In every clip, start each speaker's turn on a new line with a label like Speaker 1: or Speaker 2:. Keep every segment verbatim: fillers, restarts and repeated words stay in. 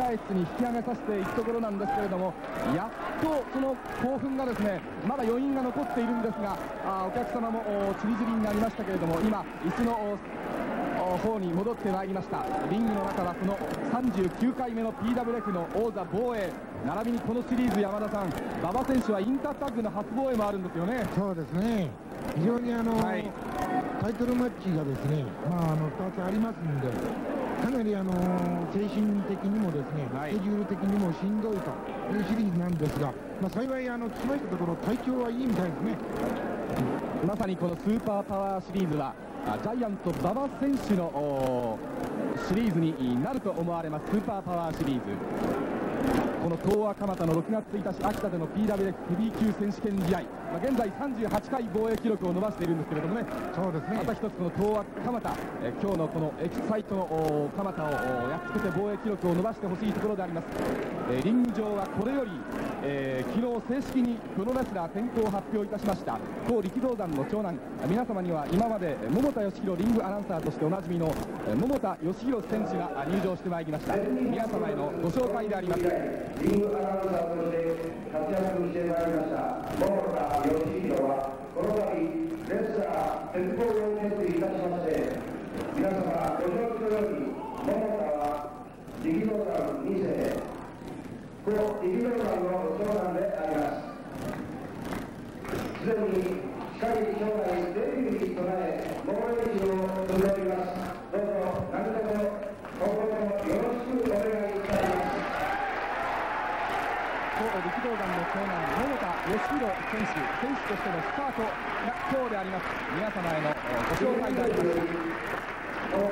Speaker 1: 控室に引き上げさせていくところなんですけれども、やっとその興奮がですね、まだ余韻が残っているんですが、あお客様もちりぢりになりましたけれども、今椅子の方に戻ってまいりました。リングの中はこのさんじゅうきゅうかいめの ピーダブリューエフ の王座防衛、並びにこのシリーズ、山田さん、馬場選手はインタータッグの初防衛もあるんですよね。
Speaker 2: そうですね、非常にあの、はい、タイトルマッチがですね、まあ、あのふたつありますんで、かなりあの精神的にもですね、はい、スケジュール的にもしんどいというシリーズなんですが、まあ、幸いあの聞きましたところ、体調はいいみたいですね。
Speaker 1: まさにこのスーパーパワーシリーズはジャイアント馬場選手のシリーズになると思われます。スーパーパワーシリーズ、この東亜蒲田のろくがつついたち秋田での ピーダブリューエフ ヘビー級選手権試合、まあ、現在さんじゅうはちかい防衛記録を伸ばしているんですけれどもね、
Speaker 2: そうですね、
Speaker 1: また一つこの東亜蒲田、え今日のこのエキサイトの蒲田をやっつけて防衛記録を伸ばしてほしいところであります。えリング上はこれより、えー、昨日正式にプロレスラー転向を発表いたしました当力道山の長男、皆様には今まで桃田義弘リングアナウンサーとしておなじみの桃田義弘選手が入場してまいりました。皆様へのご紹介であります。
Speaker 3: リングアナウンサーとして活躍してまいりました桃田義弘は、この度レスラー転向を決意いたしまして、皆様ご承知のように桃田は力道山に世、故力道山の長男であります。すでに近い将来デビューに備え防衛士を積んでおります。どうぞ何卒今後ともよろしくお願いいたします。
Speaker 1: 力道山の長男桃田義弘選手、選手としてのスタートが今日であります。皆様へのご紹介であります。日本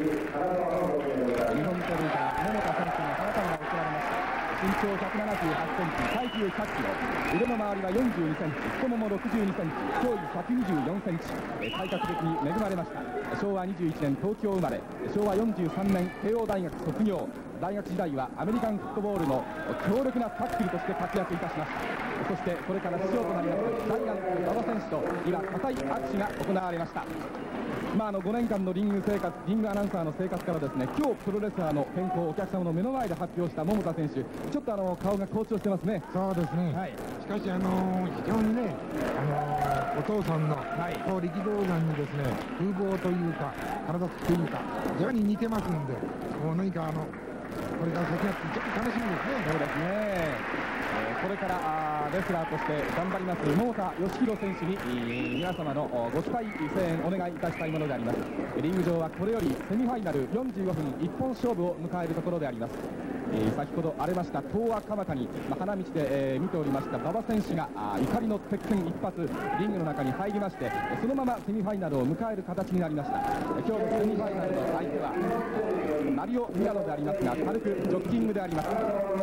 Speaker 1: テレビから桃田選手の花束が贈られました。身長ひゃくななじゅうはちセンチ、体重ひゃっキロ、腕の周りはよんじゅうにセンチ、太ももろくじゅうにセンチ、胸囲ひゃくにじゅうよんセンチ、体格的に恵まれました。しょうわにじゅういちねん東京生まれ、しょうわよんじゅうさんねん慶応大学卒業、大学時代はアメリカンフットボールの強力なタックルとして活躍いたしました。そしてこれから師匠となりますジャイアント馬場選手と今固い握手が行われました。まあ、あのごねんかんのリング生活、リングアナウンサーの生活からですね、今日プロレスラーの転向をお客様の目の前で発表した桃田選手、ちょっとあの顔が好調してますね。
Speaker 2: そうですね、はい、しかし、あのー、非常にね、あのー、お父さんの、はい、こう力道山にですね風貌というか体つきというか非常に似てますんで、もう何かあのこれから先やってちょっと楽しみですね。
Speaker 1: そうですね、これからレスラーとして頑張ります桃田義弘選手に皆様のご期待声援お願いいたしたいものであります。リング上はこれよりセミファイナルよんじゅうごふん一本勝負を迎えるところであります。先ほど荒れました東亜蒲田に、まあ、花道で、えー、見ておりました馬場選手が怒りの鉄拳一発リングの中に入りまして、そのままセミファイナルを迎える形になりました。今日のセミファイナルの相手はマリオ・ミラノでありますが、軽くジョッキングであります。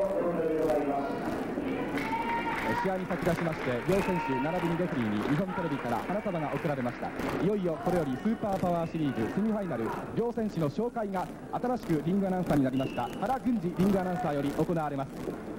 Speaker 1: 試合に先立ちまして両選手並びにレフェリーに日本テレビから花束が贈られました。いよいよこれよりスーパーパワーシリーズセミファイナル両選手の紹介が新しくリングアナウンサーになりました原郡司リングアナウンサーより行われます。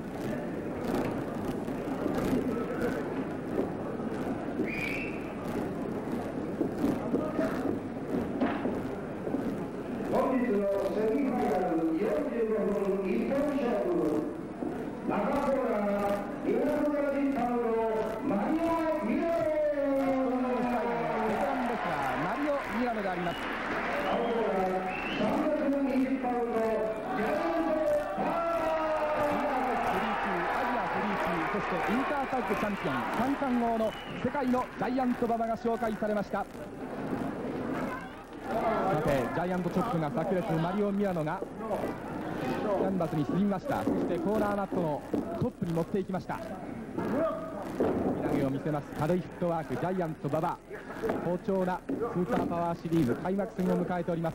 Speaker 3: 本日のセミファイナルよんじゅうごふん一本勝負、中コーナーにひゃくななじゅうパウンドマリオ・ミラノ、
Speaker 1: マリオ・ミラノであります。
Speaker 3: 青コーナーさんびゃくにじゅうパウンドジャイアントパワー、
Speaker 1: そしてインタータッグチャンピオン三冠王の世界のジャイアント馬場が紹介されました。さてジャイアントチョップが炸裂、マリオ・ミラノがキャンバスに沈みました。そしてコーナーナットのトップに持っていきました。身投げを見せます。軽いフットワークジャイアント馬場、好調なスーパーパワーシリーズ開幕戦を迎えております。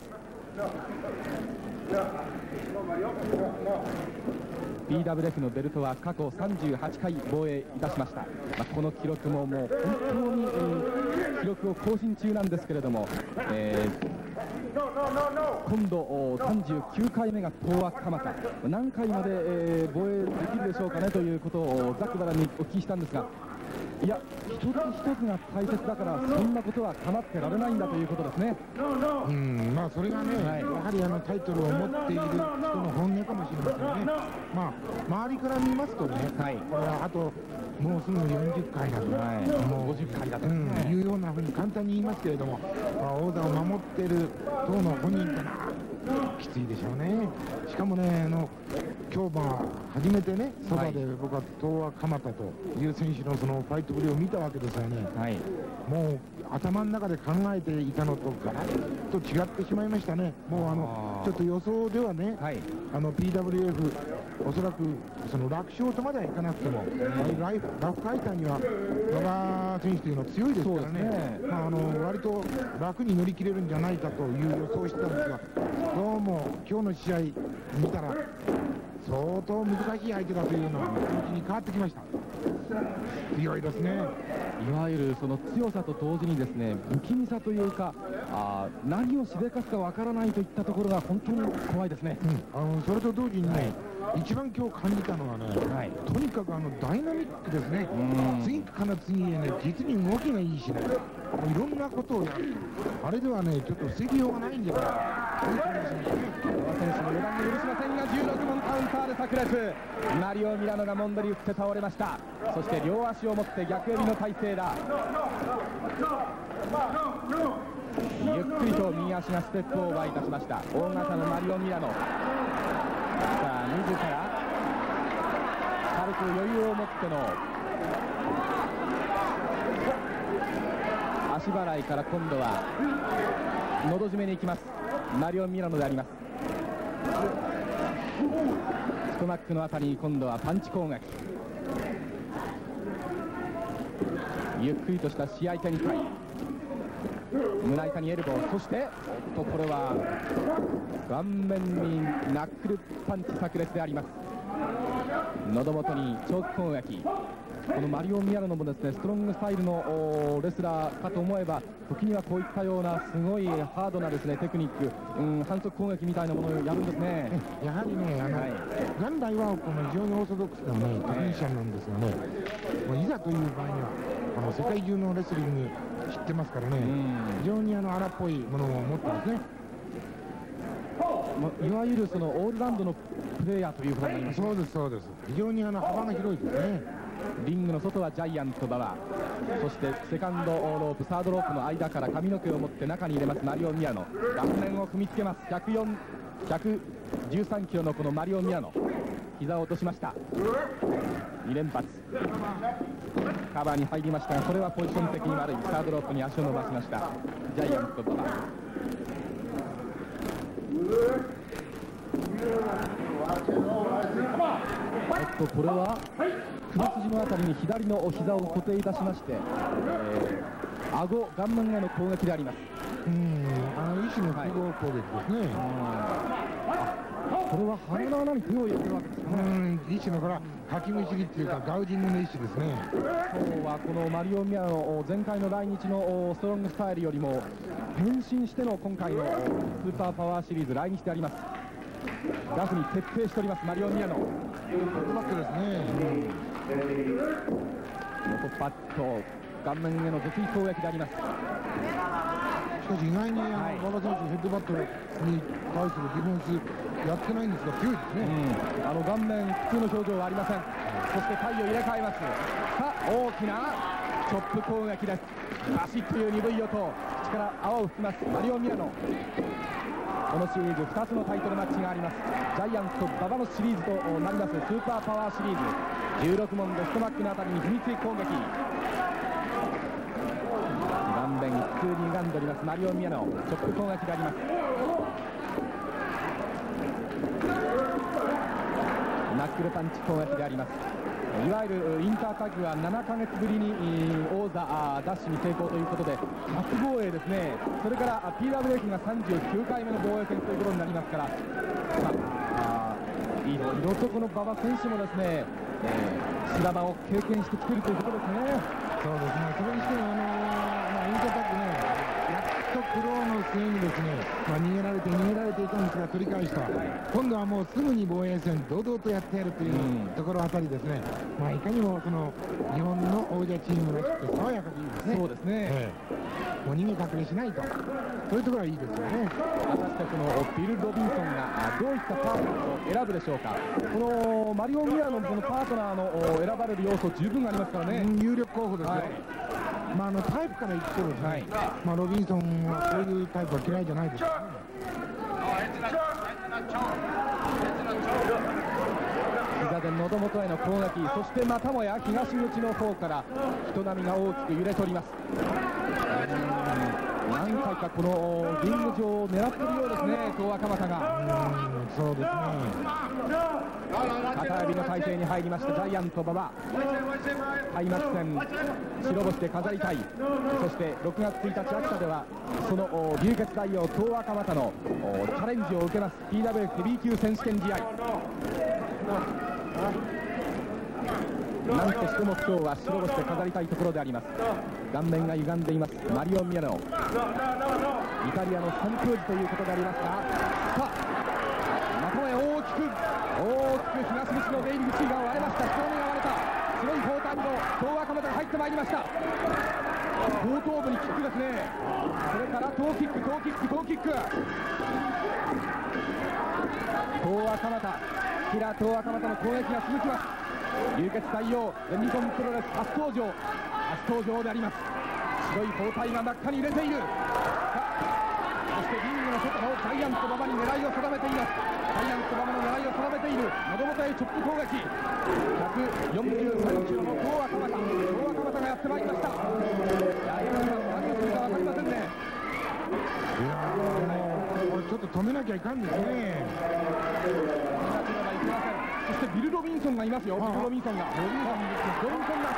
Speaker 1: ピーダブリューエフ のベルトは過去さんじゅうはちかい防衛いたしました。まあ、この記録ももう本当に、えー、記録を更新中なんですけれども、えー、今度さんじゅうきゅうかいめが東亜蒲田、何回まで、えー、防衛できるでしょうかねということをザックバラにお聞きしたんですが、 いや、一つ一つが大切だから、そんなことは構ってられないんだということですね。
Speaker 2: うん、まあそれがね、はい、やはりあのタイトルを持っている人の本音かもしれませんね。まあ周りから見ますとね、はい、これはあともうすぐよんじゅっかいだと、はい、もうごじゅっかいだと、うん、いうようなふうに簡単に言いますけれども、まあ、王座を守っている党の本人ってのはきついでしょうね。しかもね、あの今日まあ初めてね、そばで僕は東亜蒲田という選手のそのファイトぶりを見たわけですよね。はい、もう頭の中で考えていたのとガラッと違ってしまいましたね。もうあのちょっと予想ではね、はい、あの ピーダブリューエフ おそらくその楽勝とまではいかなくても、ライフラフ回転には野川選手というのは強いですからね、ね、まあ、あの割と楽に乗り切れるんじゃないかという予想をしてたんですが、どうも今日の試合見たら相当難しい相手だというような気持ちに変わってきました。強いですね。
Speaker 1: いわゆるその強さと同時にですね、不気味さというか、あ何をしでかすかわからないといったところが本当に怖いですね。
Speaker 2: うん、あのそれと同時にね、はい、一番今日感じたのはね、はい、とにかくあのダイナミックですね。次から次へね、実に動きがいいしね、いろんなことをやる。あれではね、ちょっと防ぎようがないんじゃないか。そういう感じですね。
Speaker 1: 選手も予断を許しませんが、じゅうろくもんカウンターで炸裂。マリオ・ミラノがモンドリ打って倒れました。そして両足を持って逆エビの体勢だ。ゆっくりと右足がステップオーバーいたしました。大型のマリオ・ミラノ。さあ自ら軽く余裕を持っての足払いから今度はのど締めに行きます。マリオ・ミラノであります。ストマックのあたりに今度はパンチ攻撃。ゆっくりとした試合展開。胸板にエルボー、そしておっとこれは顔面にナックルパンチ炸裂であります。喉元にチョーク攻撃。このマリオ・ミラノもですね、ストロングスタイルのレスラーかと思えば、時にはこういったようなすごいハードなですねテクニック、うん、反則攻撃みたいなものをやるんですね。
Speaker 2: やはりね、あの、はい、元来はこの非常にオーソドックスなねテクニシャンなんですがね、もういざという場合にはあの世界中のレスリング知ってますからね、非常にあの荒っぽいものを持ってますね。
Speaker 1: いわゆるそのオールラウンドのプレーヤーということになります。
Speaker 2: そうですそうです。非常にあの幅が広いですね。
Speaker 1: リングの外はジャイアント馬場、そしてセカンドロープ、サードロープの間から髪の毛を持って中に入れますマリオ・ミラノ。顔面を踏みつけます。ひゃくよん、ひゃくじゅうさんキロのこのマリオ・ミラノ、膝を落としました。に連発カバーに入りましたが、これはポジション的に悪い。サードロープに足を伸ばしましたジャイアント馬場。えっとこれは首筋のあたりに左のお膝を固定いたしまして、えー、顎顔面への攻撃であります。
Speaker 2: うん、あの意思の複合攻撃ですね。
Speaker 1: はい、これは鼻の穴に手を入れてるわけですかね。
Speaker 2: うん、意思のからかきむしりっていうかガウジングの意思ですね。
Speaker 1: 今日はこのマリオ・ミラノ、前回の来日のストロングスタイルよりも変身しての今回のスーパーパワーシリーズ来日であります。ラフに徹底しておりますマリオ・ミラノ。
Speaker 2: トップバックですね。
Speaker 1: 元パット顔面への絶攻撃であります。
Speaker 2: しかし意外に馬場選手ヘッドバットに対するディフェンスやってないんですが強いですね。
Speaker 1: うん、あの顔面普通の表情はありません。そして体を入れ替えます。さあ大きなチョップ攻撃です。バシッという鈍い音、口から泡を吹きますマリオ・ミラノ。このシリーズふたつのタイトルマッチがあります。ジャイアント馬場のシリーズとなりますスーパーパワーシリーズ、じゅうろくもんでストマックのあたりに秘密攻撃。顔面普通に歪んでおりますマリオ・ミラノ。チョップ攻撃であります。ナックルパンチ攻撃であります。いわゆるインタータッグはななかげつぶりに王座ダッシュに成功ということで初防衛ですね。それから ピーダブリューエフ がさんじゅうきゅうかいめの防衛戦ということになりますから、まあ、いろいろとこの馬場選手もですね、えー、修羅場を経験してきているということですね。
Speaker 2: そうですね。それにしてもあのーまあ、インタータッグね、やっと苦労の末にですね、まあ、逃げられて逃げられていたんですが取り返した、今度はもうすぐに防衛戦堂々とやってやるというところあたりですね、まあ、いかにもその日本の王者チームらしくて爽やかでいいですね。そうですね、ええ、もう逃げ隠れしないと、そういうところはいいですよね。
Speaker 1: 果たしてこのビル・ロビンソンがどういったパートナーを選ぶでしょうか。このマリオン・ミアのこのパートナーの選ばれる要素十分ありますからね、
Speaker 2: うん、有力候補ですよ、はい、まあ、あのタイプから言ってですね、はい、まあ、ロビンソンはこういうタイプは嫌いじゃないですからね。
Speaker 1: 膝で喉元への攻撃、そしてまたもや東口の方から人波が大きく揺れております。何回かこのリング上を狙っているようですね、東若俣が。
Speaker 2: うん、そうですね。
Speaker 1: 片指の体勢に入りましたジャイアント馬場、開幕戦白星で飾りたい。そしてろくがつついたち秋田ではその流血大王東若俣のチャレンジを受けます ピーダブリューエフ ヘビー級選手権試合。なんとしても今日は白星で飾りたいところであります。顔面が歪んでいますマリオン・ミアノ、イタリアのサンプージということでありますが、さあまとめ大きく大きく東口の出入り口が割れました。人目が割れた白い包帯の東若俣が入ってまいりました。後頭部にキックですね。それからトーキックトーキックトーキック、東若俣、キラー東若俣の攻撃が続きます。流血大王全日本プロレス初登場初登場であります。白い包帯が真っ赤に揺れている。そしてリングの外のジャイアント馬場に狙いを定めています。ジャイアント馬場の狙いを定めている。喉元へチョップ攻撃、ひゃくよんじゅうさんキロの東若俣、東若俣がやってまいりました。いや、今何をするか分かりませんね。
Speaker 2: いやー、これちょっと止めなきゃいかんですね。
Speaker 1: そしてビル・ロビンソンがいますよ。ビル・ロビンソンがロビンソンロビンソンが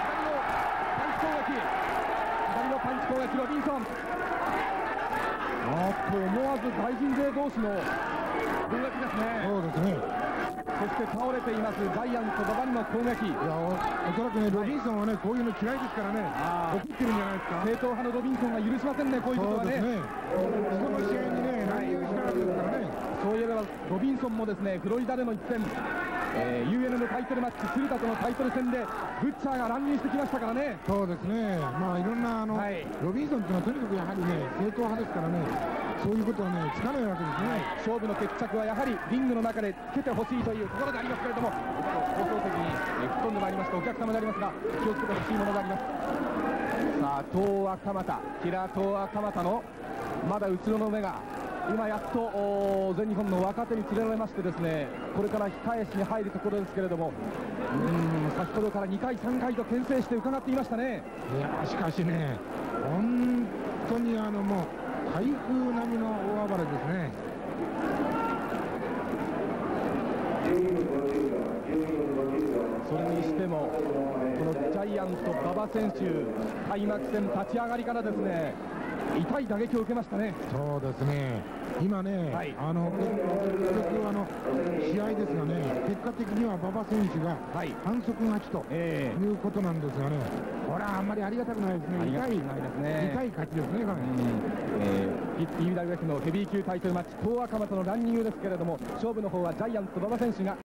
Speaker 1: 左のパンチ攻撃、左のパンチ攻撃、ロビンソン。あっと思わず大人勢同士の攻撃ですね。
Speaker 2: そうですね。
Speaker 1: そして倒れていますジャイアント馬場にも攻撃。いや、
Speaker 2: おそらくねロビンソンはねこういうの嫌いですからね、怒ってるんじゃないですか。
Speaker 1: 正統派のロビンソンが許しませんね、こういうことはね。
Speaker 2: 人の試合にね乱入したわけですからね。
Speaker 1: そういえばロビンソンもですねフロリダでの一戦、えー、ユーエヌ のタイトルマッチ鶴田とのタイトル戦でブッチャーが乱入してきましたからね。
Speaker 2: そうですね。まあいろんなあの、はい、ロビンソンっていうのはとにかくやはりね正統派ですからね、そういうことはねつかないわけですね、はい、勝負の決着はやはりリングの中でつけてほしいというところでありますけれども、放送席に、えー、吹っ飛んでまいりましたお客様でありますが気をつけてほしいものであります。さあ東若俣、キラー東若俣のまだ後ろの目が今やっと全日本の若手に連れられましてですね、これから控え室に入るところですけれども、うーん先ほどからにかいさんかいと牽制して伺っていましたね。いやしかしね本当にあのもう台風並みの大暴れですね。
Speaker 1: それにしてもこのジャイアント馬場選手、開幕戦立ち上がりからですね痛い打撃を受けましたね。
Speaker 2: そうですね。今ね、はい、あの結局あの試合ですがね、結果的には馬場選手が反則勝ちということなんですがね、これはあんまりありがたくないですね。痛い痛い勝ちですね。
Speaker 1: ピーダブリューエフ のヘビー級タイトルマッチ東若俣のランニングですけれども、勝負の方はジャイアント馬場選手が